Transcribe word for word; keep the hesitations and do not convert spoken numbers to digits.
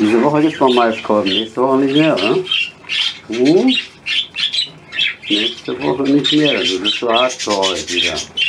Diese Woche gibt es noch Maiskolben, nächste Woche nicht mehr, ne? Hm? Nächste Woche nicht mehr, das ist zu hart für heute wieder.